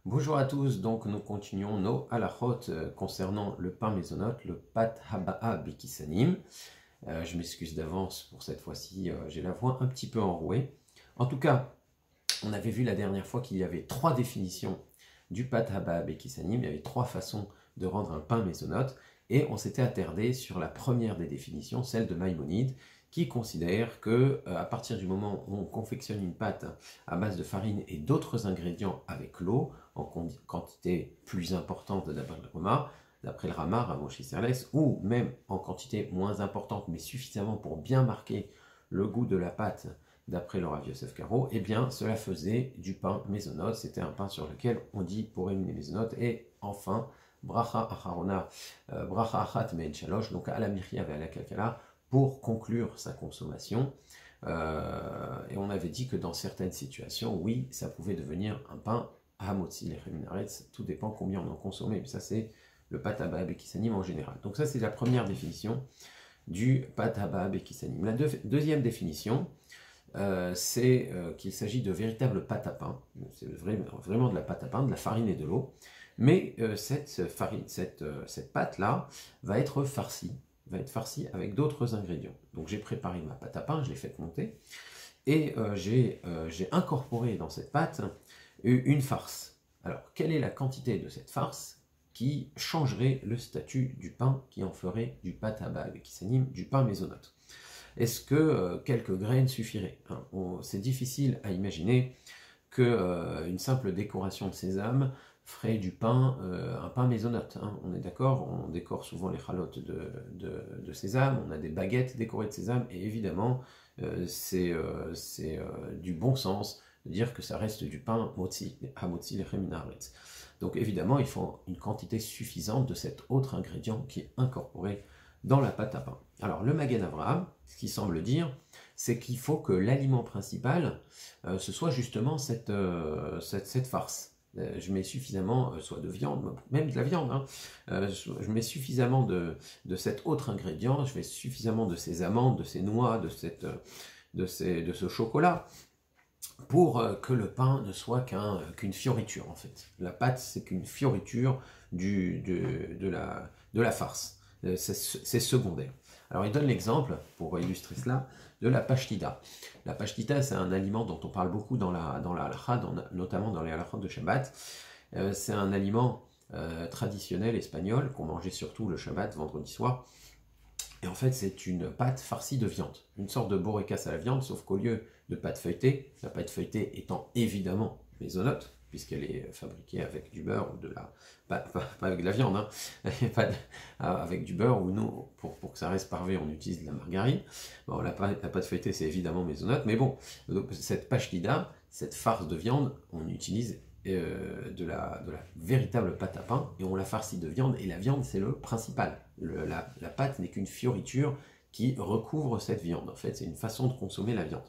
Bonjour à tous, donc nous continuons nos halachot concernant le pain mésonote, le pat haba'a bekisanim. Je m'excuse d'avance pour cette fois-ci, j'ai la voix un petit peu enrouée. En tout cas, on avait vu la dernière fois qu'il y avait trois définitions du pat haba'a bekisanim, il y avait trois façons de rendre un pain mésonote, et on s'était attardé sur la première des définitions, celle de Maïmonide, qui considère que à partir du moment où on confectionne une pâte à base de farine et d'autres ingrédients avec l'eau, en quantité plus importante d'après le Rama, Ramoshi Serles, ou même en quantité moins importante, mais suffisamment pour bien marquer le goût de la pâte, d'après le Rav Yosef Karo, eh bien cela faisait du pain mésonote, c'était un pain sur lequel on dit Porem mésonote, et enfin, Bracha Acharona, Bracha Achat Me'en Shalosh, donc à la Michia et à la Kalkala, pour conclure sa consommation. Et on avait dit que dans certaines situations, oui, ça pouvait devenir un pain hamotzi lechem aretz, tout dépend combien on en consommait, mais ça c'est le pat haba'a bekisanim en général. Donc ça c'est la première définition du pat haba'a bekisanim. La deuxième définition, c'est qu'il s'agit de véritables pâtes à pain, c'est vraiment de la pâte à pain, de la farine et de l'eau, mais cette pâte-là va être farcie avec d'autres ingrédients. Donc j'ai préparé ma pâte à pain, je l'ai faite monter, et j'ai incorporé dans cette pâte une farce. Alors, quelle est la quantité de cette farce qui changerait le statut du pain, qui en ferait du pat haba'a bekisanim, du pain mésonote? Est-ce que quelques graines suffiraient, hein? C'est difficile à imaginer qu'une simple décoration de sésame ferait du pain, un pain mésonote, hein. On est d'accord, on décore souvent les chalotes de sésame, on a des baguettes décorées de sésame, et évidemment, c'est du bon sens de dire que ça reste du pain hamotzi lechem aretz. Donc évidemment, il faut une quantité suffisante de cet autre ingrédient qui est incorporé dans la pâte à pain. Alors le Magen Avraham, ce qui semble dire, c'est qu'il faut que l'aliment principal, ce soit justement cette farce. Je mets suffisamment, soit de viande, même de la viande, hein, je mets suffisamment de cet autre ingrédient, je mets suffisamment de ces amandes, de ces noix, de ce chocolat, pour que le pain ne soit qu'une fioriture en fait. La pâte, c'est qu'une fioriture de la farce. C'est secondaire. Alors il donne l'exemple, pour illustrer cela, de la pashtida. La pashtida, c'est un aliment dont on parle beaucoup dans la halakha, notamment dans les halakhot de Shabbat. C'est un aliment traditionnel espagnol qu'on mangeait surtout le Shabbat, vendredi soir. Et en fait, c'est une pâte farcie de viande, une sorte de borekas à la viande, sauf qu'au lieu de pâte feuilletée, la pâte feuilletée étant évidemment mésonote, puisqu'elle est fabriquée avec du beurre ou de la... Pas avec de la viande, hein, avec du beurre, ou nous, pour que ça reste parvé, on utilise de la margarine. Bon, la pâte feuilletée, c'est évidemment mésonote, mais bon, cette pashtida, cette farce de viande, on utilise de la véritable pâte à pain, et on la farcit de viande, et la viande, c'est le principal. La pâte n'est qu'une fioriture qui recouvre cette viande. En fait, c'est une façon de consommer la viande.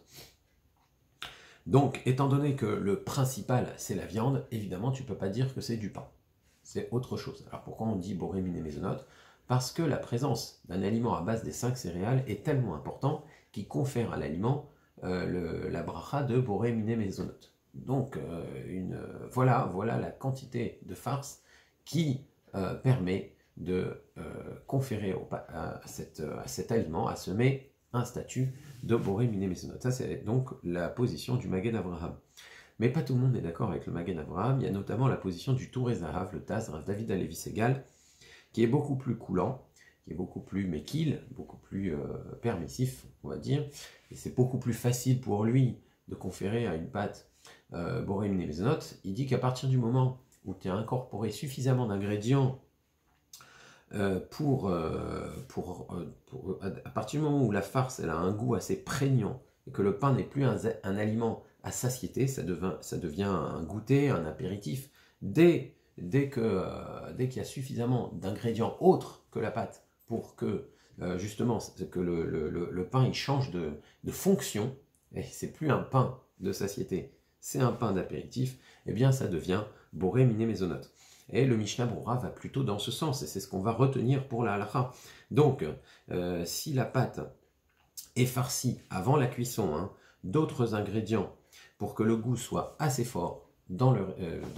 Donc, étant donné que le principal, c'est la viande, évidemment, tu ne peux pas dire que c'est du pain. C'est autre chose. Alors, pourquoi on dit boré miné mésonote? Parce que la présence d'un aliment à base des 5 céréales est tellement important qu'il confère à l'aliment la bracha de boré miné mésonote. Donc, voilà la quantité de farce qui permet de conférer à cet aliment, à ce mets, un statut de boré miné mésonote. Ça, c'est donc la position du Magen Avraham. Mais pas tout le monde est d'accord avec le Magen Avraham. Il y a notamment la position du Touré Zahav, le Taz, Rav David Halevi Segal, qui est beaucoup plus coulant, qui est beaucoup plus méquille, beaucoup plus permissif, on va dire. Et c'est beaucoup plus facile pour lui de conférer à une pâte boré miné mésonote. Il dit qu'à partir du moment où tu as incorporé suffisamment d'ingrédients à partir du moment où la farce elle a un goût assez prégnant et que le pain n'est plus un aliment à satiété, ça devient un goûter, un apéritif. Dès qu'il y a suffisamment d'ingrédients autres que la pâte pour que justement que le pain il change de fonction, et c'est plus un pain de satiété, c'est un pain d'apéritif, et bien ça devient boré miné mésonote. Et le Mishnah Brura va plutôt dans ce sens, et c'est ce qu'on va retenir pour la halakha. Donc, si la pâte est farcie avant la cuisson, d'autres ingrédients pour que le goût soit assez fort dans le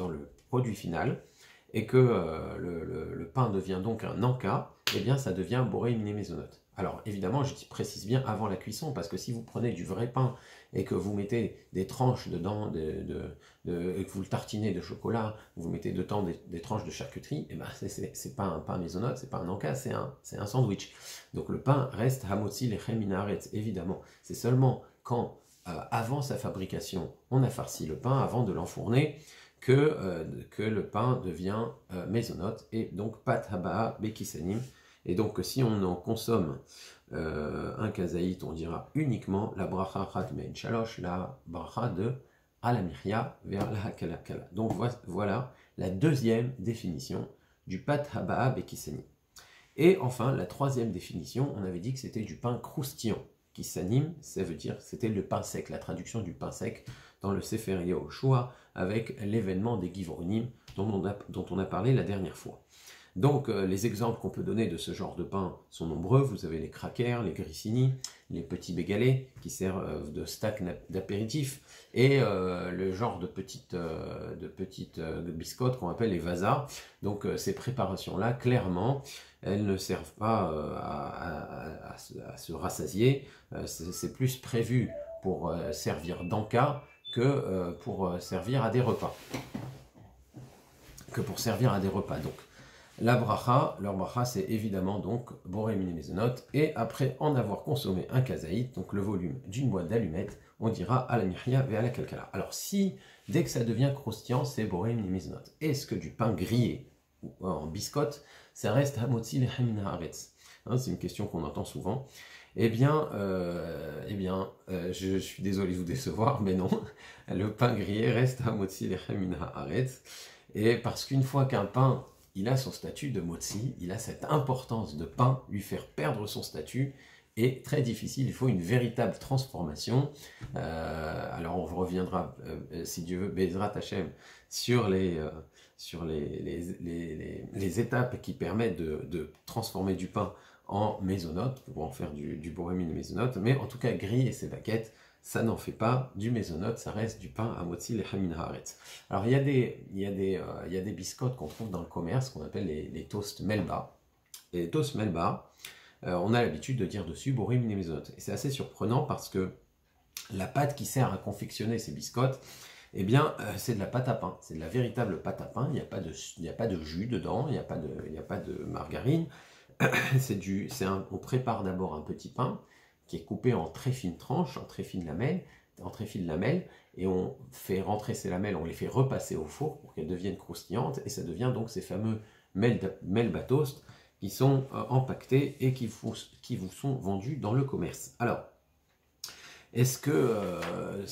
produit final, et que le pain devient donc un anka, eh bien ça devient boré miné mésonote. Alors évidemment, je précise bien avant la cuisson, parce que si vous prenez du vrai pain et que vous mettez des tranches dedans, et que vous le tartinez de chocolat, vous mettez dedans des tranches de charcuterie, eh ben c'est pas un pain mésonote, c'est pas un anka, c'est un sandwich. Donc le pain reste hamotzi lechem min haaretz, évidemment. C'est seulement quand, avant sa fabrication, on a farci le pain, avant de l'enfourner, que le pain devient mésonote, et donc pat haba'a bekisanim. Et donc si on en consomme un kazaït, on dira uniquement la bracha chat mein shalosh, la bracha de alamiria vers la hakalakala. Donc voilà la deuxième définition du pat haba'a bekisanim. Et enfin, la troisième définition, on avait dit que c'était du pain croustillant. Qui s'anime, ça veut dire c'était le pain sec, la traduction du pain sec dans le Sefer Yehoshua avec l'événement des Givronim dont on a parlé la dernière fois. Donc les exemples qu'on peut donner de ce genre de pain sont nombreux. Vous avez les crackers, les grissini, les petits bégalets qui servent de stack d'apéritif, et le genre de petites biscottes qu'on appelle les vasas. Donc ces préparations-là, clairement, elles ne servent pas à se rassasier. C'est plus prévu pour servir d'anka que pour servir à des repas. Donc leur bracha, c'est évidemment donc boré miné mésonote, et après en avoir consommé un kazaït, donc le volume d'une boîte d'allumettes, on dira à la mihya et à la kalkala. Alors si, dès que ça devient croustillant, c'est boré miné mésonote, est-ce que du pain grillé ou en biscotte, ça reste hamotzi lechem min haaretz? C'est une question qu'on entend souvent. Eh bien, je suis désolé de vous décevoir, mais non, le pain grillé reste hamotzi lechem min haaretz, et parce qu'une fois qu'un pain il a son statut de motzi, il a cette importance de pain, lui faire perdre son statut est très difficile, il faut une véritable transformation. Alors on reviendra, si Dieu veut, Bezrat Hashem, sur les étapes qui permettent de transformer du pain en mésonote, pour en faire du boré miné mésonote, mais en tout cas griller ses baguettes, ça n'en fait pas du mésonote, ça reste du pain à motzi lechem min haaretz. Alors il y a des biscottes qu'on trouve dans le commerce qu'on appelle les toasts melba. Et les toasts melba, on a l'habitude de dire dessus boré miné mésonote. Et c'est assez surprenant parce que la pâte qui sert à confectionner ces biscottes, eh bien c'est de la pâte à pain, c'est de la véritable pâte à pain, il n'y a pas de jus dedans, il n'y a pas de margarine. On prépare d'abord un petit pain qui est coupé en très fines tranches, en très fines lamelles, et on fait rentrer ces lamelles, on les fait repasser au four pour qu'elles deviennent croustillantes, et ça devient donc ces fameux melba toast qui sont empaquetés et qui vous sont vendus dans le commerce. Alors, est-ce que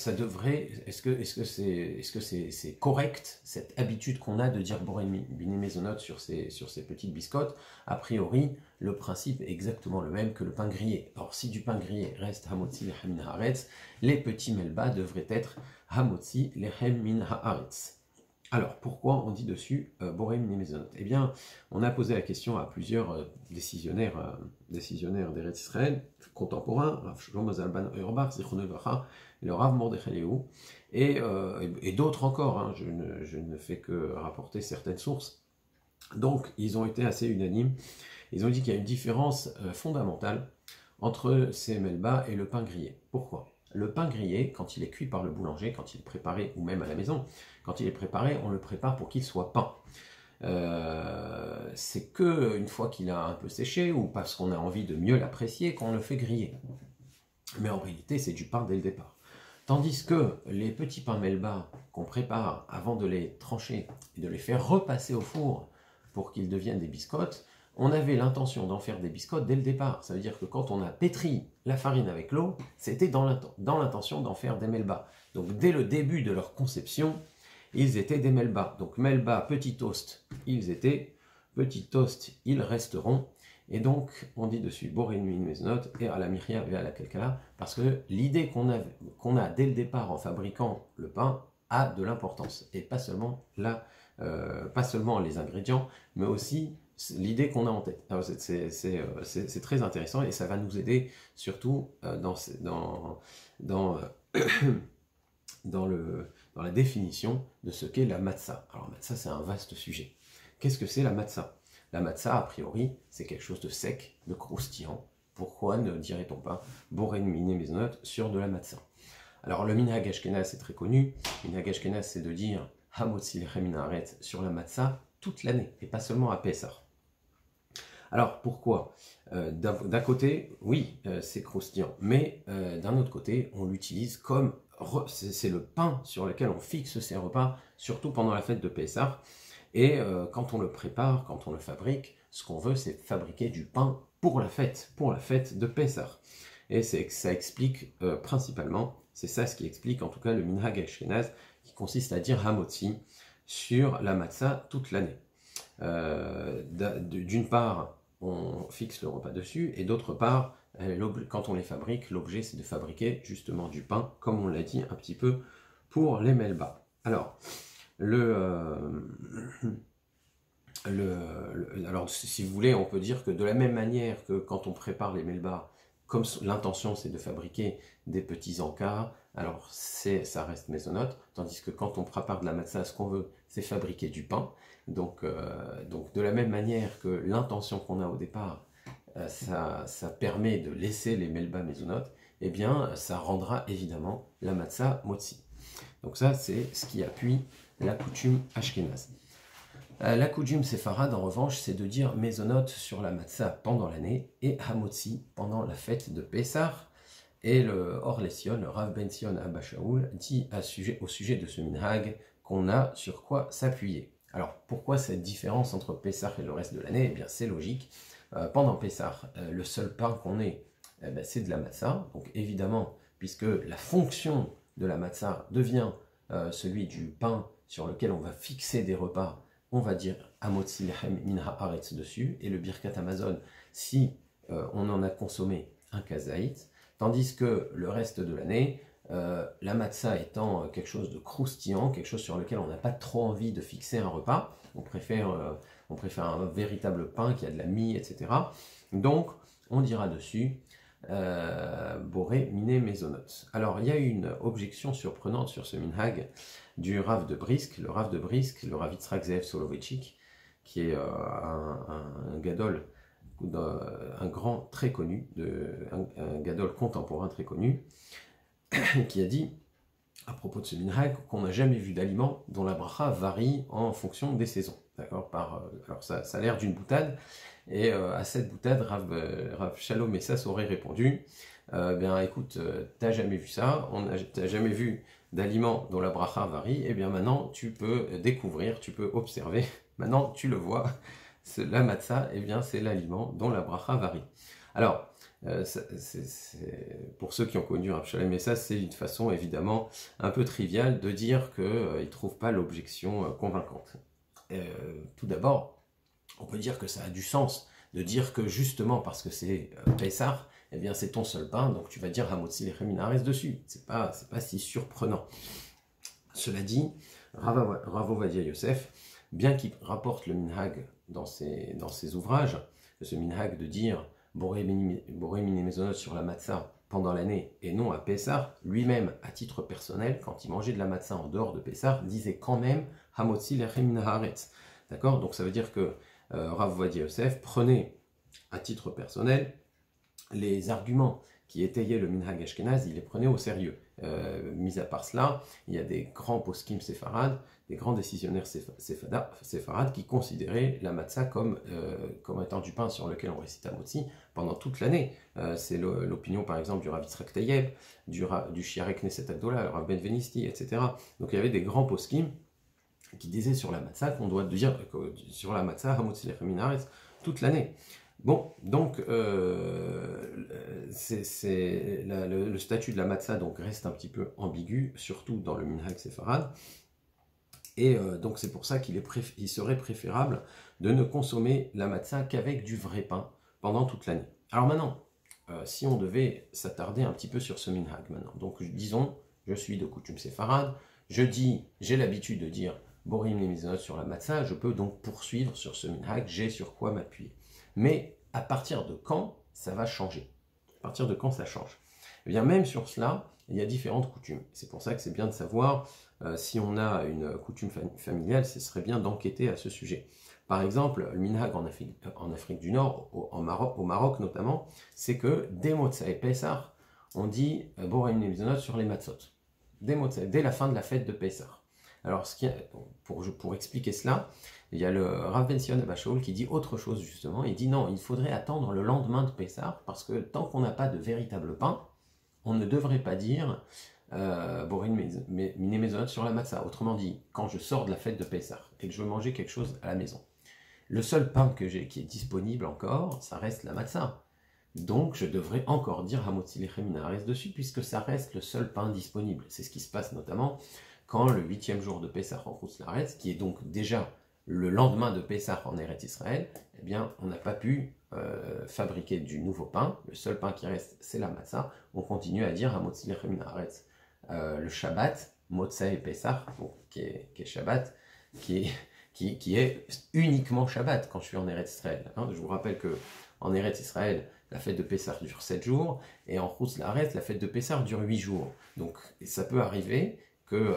c'est correct, cette habitude qu'on a de dire boré miné mésonote sur ces petites biscottes? A priori, le principe est exactement le même que le pain grillé. Or, si du pain grillé reste hamotzi lechem min haaretz, les petits melba devraient être hamotzi lechem min haaretz. Alors, pourquoi on dit dessus boré miné mésonote? Eh bien, on a posé la question à plusieurs décisionnaires d'Eretz Israël contemporains, Rav Shlomo Zalman Auerbach, Zichrono Livracha, et le Rav Mordechai Eliyahu, et d'autres encore, hein, je ne fais que rapporter certaines sources. Donc, ils ont été assez unanimes. Ils ont dit qu'il y a une différence fondamentale entre ces melba et le pain grillé. Pourquoi? Le pain grillé, quand il est cuit par le boulanger, quand il est préparé, ou même à la maison, quand il est préparé, on le prépare pour qu'il soit peint. C'est que une fois qu'il a un peu séché, ou parce qu'on a envie de mieux l'apprécier, qu'on le fait griller. Mais en réalité, c'est du pain dès le départ. Tandis que les petits pains melba qu'on prépare avant de les trancher et de les faire repasser au four pour qu'ils deviennent des biscottes, on avait l'intention d'en faire des biscottes dès le départ. Ça veut dire que quand on a pétri la farine avec l'eau, c'était dans l'intention d'en faire des melba. Donc dès le début de leur conception, ils étaient des melba. Donc melba, petit toast, ils étaient. Petit toast, ils resteront. Et donc, on dit dessus boré miné mésonote et à la mihya et à la kalkala, parce que l'idée qu'on a dès le départ en fabriquant le pain a de l'importance. Et pas seulement les ingrédients, mais aussi l'idée qu'on a en tête. C'est très intéressant, et ça va nous aider surtout dans dans la définition de ce qu'est la matzah. Alors, matzah, c'est un vaste sujet. Qu'est-ce que c'est la matzah? La matzah, a priori, c'est quelque chose de sec, de croustillant. Pourquoi ne dirait-on pas boré mine mezonot sur de la matzah? Alors, le minhag ashkenaz, c'est très connu. Le minhag ashkenaz, c'est de dire hamotzi lechem min haaretz sur la matzah toute l'année, et pas seulement à Pessah. Alors, pourquoi? D'un côté, oui, c'est croustillant, mais d'un autre côté, on l'utilise comme... C'est le pain sur lequel on fixe ses repas, surtout pendant la fête de Pessah. Et quand on le prépare, quand on le fabrique, ce qu'on veut, c'est fabriquer du pain pour la fête de Pessah. Et ça explique principalement, c'est ça ce qui explique en tout cas le minhag ashkenaz, qui consiste à dire hamotzi sur la matzah toute l'année. D'une part, on fixe le repas dessus, et d'autre part, quand on les fabrique, l'objet c'est de fabriquer justement du pain, comme on l'a dit un petit peu pour les melba. Alors, alors, si vous voulez, on peut dire que de la même manière que quand on prépare les melba, comme l'intention c'est de fabriquer des petits encas, alors ça reste maisonnote, tandis que quand on prépare de la matzah, ce qu'on veut, c'est fabriquer du pain. Donc de la même manière que l'intention qu'on a au départ, ça permet de laisser les melba maisonnotes, eh bien ça rendra évidemment la matzah motzi. Donc ça, c'est ce qui appuie la coutume ashkénaze. La coutume séfarade, en revanche, c'est de dire maisonnote sur la matzah pendant l'année et hamotzi pendant la fête de Pessah. Et le Or Lesion, le Rav Ben Sion Abba Shaul, dit au sujet de ce minhag qu'on a sur quoi s'appuyer. Alors, pourquoi cette différence entre Pessah et le reste de l'année? Eh bien, c'est logique. Pendant Pessah, le seul pain qu'on ait, c'est de la matzah. Donc, évidemment, puisque la fonction de la matzah devient celui du pain sur lequel on va fixer des repas, on va dire hamotzi lechem min haaretz dessus, et le birkat Amazon si on en a consommé un kazaït, tandis que le reste de l'année, la matzah étant quelque chose de croustillant, quelque chose sur lequel on n'a pas trop envie de fixer un repas, on préfère un véritable pain qui a de la mie, etc. Donc, on dira dessus boré mine mezonot. Alors, il y a une objection surprenante sur ce minhag du Rav de Brisk, le Rav Yitzhak Zeev Soloveitchik, qui est un gadol, un grand très connu, un gadol contemporain très connu, qui a dit à propos de ce minhag qu'on n'a jamais vu d'aliment dont la bracha varie en fonction des saisons. D'accord? Alors ça a l'air d'une boutade, et à cette boutade, Rav Shalom Messas aurait répondu bien écoute, t'as jamais vu ça, t'as jamais vu d'aliments dont la bracha varie, et bien maintenant tu peux découvrir, tu peux observer, maintenant tu le vois, la matzah, et bien c'est l'aliment dont la bracha varie. Alors, pour ceux qui ont connu Rav Shalom Messas, c'est une façon évidemment un peu triviale de dire qu'ils ne trouvent pas l'objection convaincante. Tout d'abord, on peut dire que ça a du sens de dire que justement parce que c'est Pessah, eh bien c'est ton seul pain, donc tu vas dire hamotzi lechem min haaretz dessus. C'est pas si surprenant. Cela dit, Rav Ovadia Yosef, bien qu'il rapporte le minhag dans ses ouvrages, ce minhag de dire boré mine mezonot sur la matzah pendant l'année et non à Pessah, lui-même, à titre personnel, quand il mangeait de la matzah en dehors de Pessah, disait quand même hamotzi lechem min haaretz. D'accord? Donc ça veut dire que Rav Ovadia Yosef prenait à titre personnel les arguments qui étayaient le minhag ashkenaz, il les prenait au sérieux. Mis à part cela, il y a des grands poskim séfarades, des grands décisionnaires séfarades qui considéraient la matzah comme étant du pain sur lequel on récite hamotzi pendant toute l'année. C'est l'opinion par exemple du Rav Yitzhak Tayeb, du Shiarei Knesset Agdola, le Rav Ben Venisti, etc. Donc il y avait des grands poskim qui disaient sur la matzah qu'on doit dire sur la matzah hamotzi lechem min haaretz toute l'année. Bon, donc le statut de la matzah donc, reste un petit peu ambigu, surtout dans le minhag séfarade, et donc c'est pour ça qu'il serait préférable de ne consommer la matzah qu'avec du vrai pain pendant toute l'année. Alors maintenant, si on devait s'attarder un petit peu sur ce minhag maintenant, donc disons, je suis de coutume séfarade, j'ai l'habitude de dire boré mine mezonot sur la matzah, je peux donc poursuivre sur ce minhag, j'ai sur quoi m'appuyer. Mais à partir de quand ça va changer? À partir de quand ça change? Eh bien, même sur cela, il y a différentes coutumes. C'est pour ça que c'est bien de savoir si on a une coutume familiale, ce serait bien d'enquêter à ce sujet. Par exemple, le minhag en Afrique du Nord, au Maroc notamment, c'est que dès Motsai Pessah, on dit Boraim Mizonot sur les matzot. Dès la fin de la fête de Pessah. Alors, pour expliquer cela, il y a le Rav Ben Sion Abba Shaul qui dit autre chose justement. Il dit non, il faudrait attendre le lendemain de Pessah parce que tant qu'on n'a pas de véritable pain, on ne devrait pas dire Borin Miné Mezonot sur la matzah. Autrement dit, quand je sors de la fête de Pessah et que je veux manger quelque chose à la maison, le seul pain que j'ai qui est disponible encore, ça reste la matzah. Donc je devrais encore dire Hamotzi Lechem Minaharetz dessus puisque ça reste le seul pain disponible. C'est ce qui se passe notamment quand le 8e jour de Pessah en Chutz La'aretz, qui est donc déjà le lendemain de Pessah en Eretz Israël, eh bien on n'a pas pu fabriquer du nouveau pain. Le seul pain qui reste, c'est la matzah. On continue à dire Hamotzi Lechem Minaharetz. Le Shabbat, Motsai et Pessah, qui est Shabbat, qui est uniquement Shabbat quand je suis en Eretz Israël. Hein, je vous rappelle que en Eretz Israël, la fête de Pessah dure 7 jours, et en Chutz La'aretz, la fête de Pessah dure 8 jours. Donc ça peut arriver que,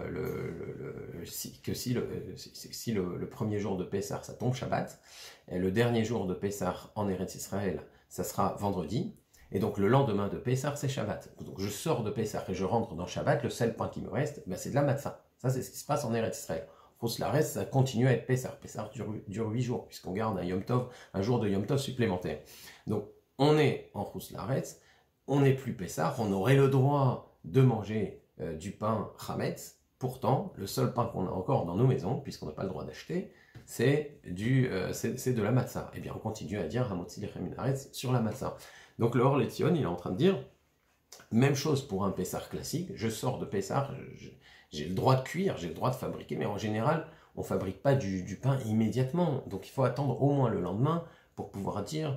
si le premier jour de Pessah, ça tombe Shabbat, et le dernier jour de Pessah en Eretz Israël, ça sera vendredi, et donc le lendemain de Pessah, c'est Shabbat. Donc je sors de Pessah et je rentre dans Shabbat, le seul pain qui me reste, ben, c'est de la matzah. Ça, c'est ce qui se passe en Eretz Israël. Chutz La'aretz, ça continue à être Pessah. Pessah dure 8 jours, puisqu'on garde un jour de Yom Tov supplémentaire. Donc on est en Chutz La'aretz, on n'est plus Pessah, on aurait le droit de manger du pain Chametz. Pourtant, le seul pain qu'on a encore dans nos maisons, puisqu'on n'a pas le droit d'acheter, c'est de la matzah. Eh bien, on continue à dire Hamotzi Lechem Minaharetz sur la matzah. Donc le Or Letion, il est en train de dire, même chose pour un Pessah classique, je sors de Pessah, j'ai le droit de cuire, j'ai le droit de fabriquer, mais en général, on ne fabrique pas du pain immédiatement. Donc il faut attendre au moins le lendemain pour pouvoir dire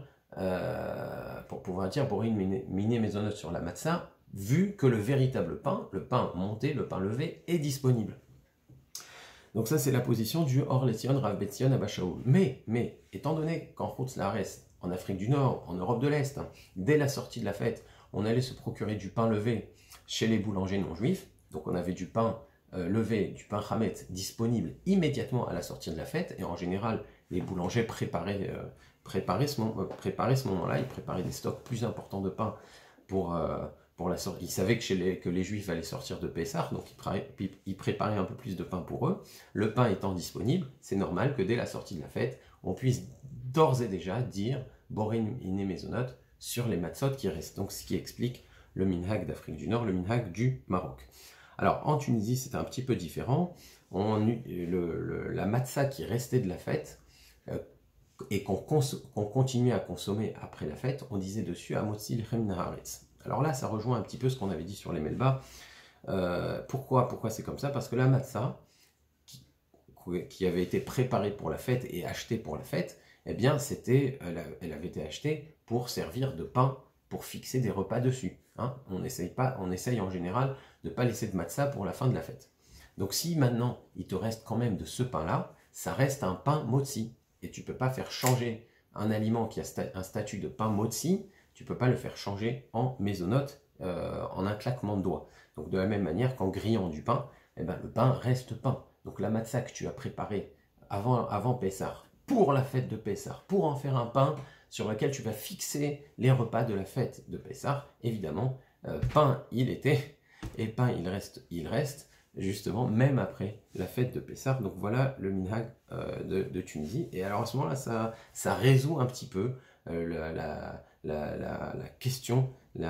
Borin Miné Mezonot sur la matzah, vu que le véritable pain, le pain monté, le pain levé, est disponible. Donc ça, c'est la position du Or Letion Rav Ben Sion Abba Shaul. Mais, étant donné qu'en Chutz La'aretz, en Afrique du Nord, en Europe de l'Est, dès la sortie de la fête, on allait se procurer du pain levé chez les boulangers non juifs. Donc on avait du pain levé, du pain Chametz disponible immédiatement à la sortie de la fête. Et en général, les boulangers préparaient ce moment-là. Ils préparaient des stocks plus importants de pain pour la sortie. Ils savaient que les juifs allaient sortir de Pessah, donc ils préparaient un peu plus de pain pour eux. Le pain étant disponible, c'est normal que dès la sortie de la fête, on puisse d'ores et déjà dire Borin Miné Mezonot sur les matzot qui restent. Donc ce qui explique le minhag d'Afrique du Nord, le minhag du Maroc. Alors en Tunisie, c'était un petit peu différent. La matzah qui restait de la fête et qu'on continuait à consommer après la fête, on disait dessus Hamotzi Lechem Minaharetz. Alors là, ça rejoint un petit peu ce qu'on avait dit sur les melba. Pourquoi c'est comme ça? Parce que la matzah, qui avait été préparée pour la fête et achetée pour la fête, eh bien, elle avait été achetée pour servir de pain, pour fixer des repas dessus. Hein. On essaye en général de ne pas laisser de matzah pour la fin de la fête. Donc si maintenant, il te reste quand même de ce pain-là, ça reste un pain motzi. Et tu ne peux pas faire changer un aliment qui a un statut de pain motzi, tu ne peux pas le faire changer en mésonote en un claquement de doigts. Donc de la même manière qu'en grillant du pain, eh ben, le pain reste pain. Donc la matzah que tu as préparée avant Pessah, pour la fête de Pessah, pour en faire un pain sur lequel tu vas fixer les repas de la fête de Pessah, évidemment, pain il était, et pain il reste, justement, même après la fête de Pessah. Donc voilà le minhag de Tunisie. Et alors à ce moment-là, ça résout un petit peu la question,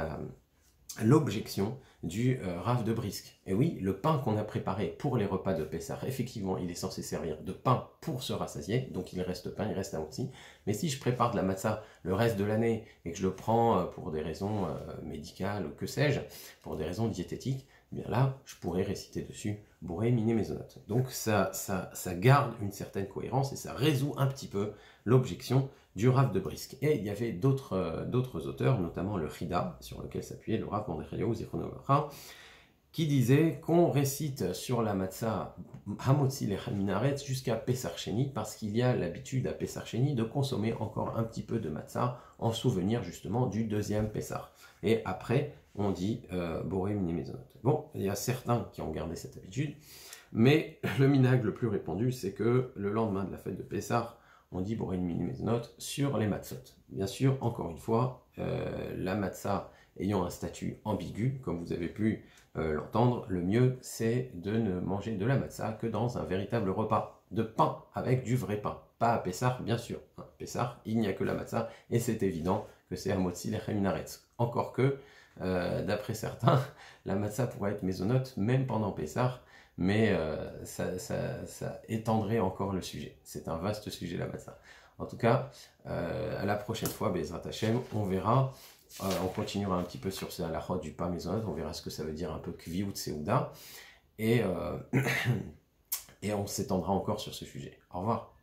l'objection du Rav de Brisk. Et oui, le pain qu'on a préparé pour les repas de Pessah, effectivement, il est censé servir de pain pour se rassasier, donc il reste pain, il reste à aussi. Mais si je prépare de la matzah le reste de l'année et que je le prends pour des raisons médicales ou que sais-je, pour des raisons diététiques, eh bien là, je pourrais réciter dessus Bourré, Miné, Mezonot. Donc ça garde une certaine cohérence et ça résout un petit peu l'objection du Rav de Brisk. Et il y avait d'autres auteurs, notamment le Chida, sur lequel s'appuyait le Rav Mordechai Zichrono Livracha, qui disait qu'on récite sur la matzah Hamotzi Lechem Minaretz jusqu'à Pesach Sheni, parce qu'il y a l'habitude à Pesach Sheni de consommer encore un petit peu de matzah en souvenir justement du deuxième Pesach. Et après, on dit Boré Mini Mezonot. Bon, il y a certains qui ont gardé cette habitude, mais le minhag le plus répandu, c'est que le lendemain de la fête de Pesach, on dit Boré Mini Mezonot sur les matzot. Bien sûr, encore une fois, la matzah ayant un statut ambigu, comme vous avez pu l'entendre, le mieux c'est de ne manger de la matzah que dans un véritable repas de pain avec du vrai pain. Pas à Pessah, bien sûr. À Pessah, il n'y a que la matzah et c'est évident que c'est Hamotzi Lechem Minaretz. Encore que, d'après certains, la matzah pourrait être mésonote même pendant Pessah, mais ça étendrait encore le sujet. C'est un vaste sujet la matzah. En tout cas, à la prochaine fois, Bezrat Hashem, on verra. On continuera un petit peu sur la halachot du pain maisonnat, on verra ce que ça veut dire un peu kvi ou tseuda, et on s'étendra encore sur ce sujet. Au revoir.